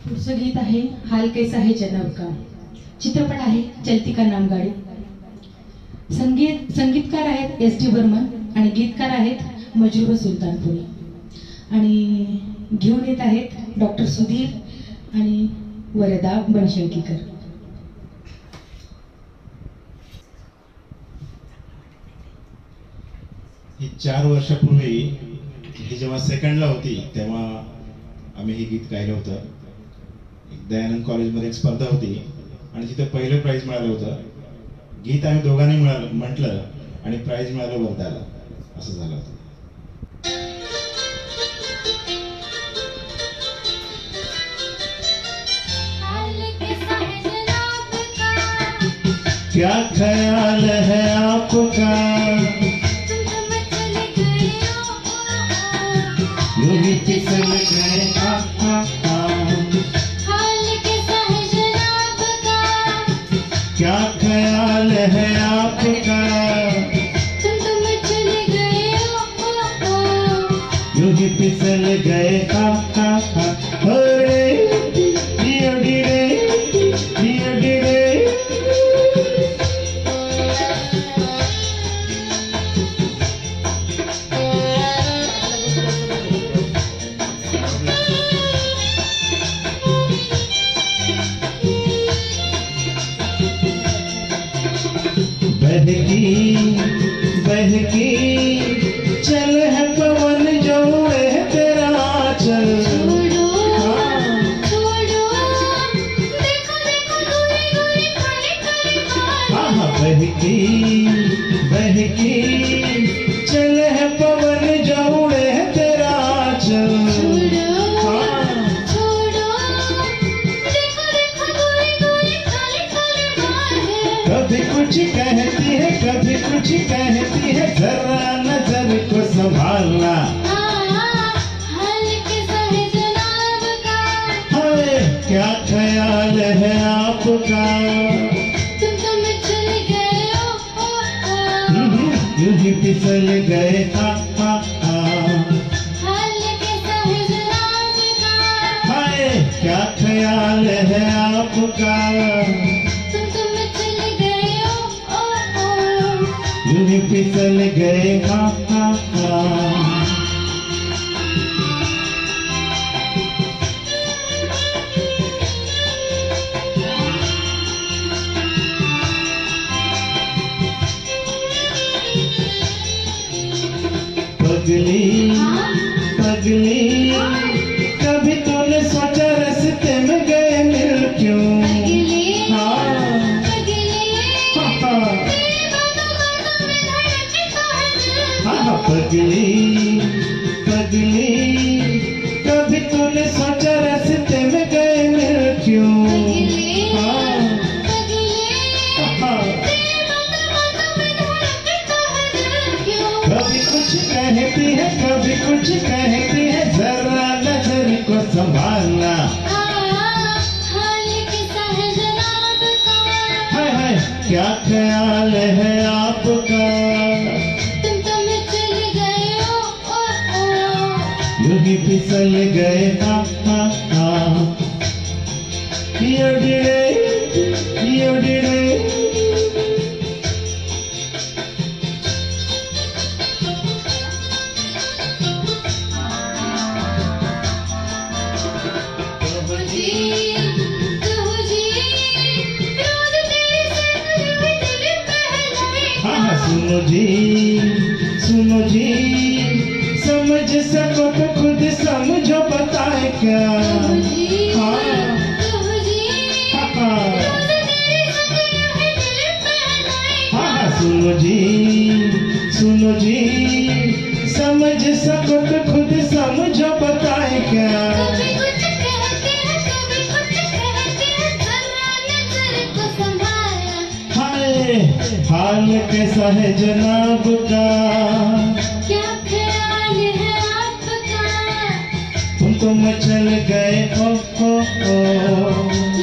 पुढचं गीत आहे हाल कैसा है जनाब का. चित्रपट आहे चलती का नाम गाडी. संगीतकार आहेत S.D. बर्मन आणि गीतकार आहेत मजरूह सुलतानपुरी. आणि घेऊन येत आहेत डॉक्टर सुधीर आणि वरदा बनशंकीकर. ही 4 वर्षापूर्वी ही जेव्हा सेकंडला होती तेव्हा आम्ही हे गीत गायलं होतं. दयानंद कॉलेजमध्ये एक स्पर्धा होती आणि तिथे पहिलं प्राइज मिळालं होतं. गीत आम्ही दोघांनी म्हटलं आणि प्राइज मिळालं वरदाला. असं झालं होतं. क्या ख्याल है आपका, यूं ही फिसल गए हाल कैसा है जनाब का, क्या ख्याल है आपका, तुम चले गए यूं ही फिसल गए बहकी चल है पवन जो उड़े तेरा चल. छोड़ो देखो देखो दूरी दूरी खाली खाली हाल. बहकी चल है पवन जो उड़े तेरा चल. छोड़ो देखो देखो दूरी दूरी खाली खाली हाल. कभी कुछ कहती है कभी कुछ कहती है, जरा नजर को संभालना. हाल कैसा है जनाब का, हाय क्या ख्याल है आपका, तुम चल गए यूं ही फिसल गए हाल कैसा है जनाब का, हाय क्या ख्याल है आपका, तुम चल गए यूं ही फिसल गए पगली पगली कभी तूने सोचा रास्ते में गए मिल क्यों. पगली पगली कभी तूने सोचा रास्ते में गए मिल क्यों. कभी कुछ कहती है कभी कुछ कहती है, जरा नजर को संभालना. हाल कैसा है जनाब का, हाय हाय क्या ख्याल है आपका, यूं ही फिसल गए सुनो जी समझ सको तो खुद समझो बताए क्या. सुनो जी समझ सको तो खुद समझो बताए क्या. हाय हाल कैसा है जनाब का, क्या ख्याल है आपका, तुम चल गए ओ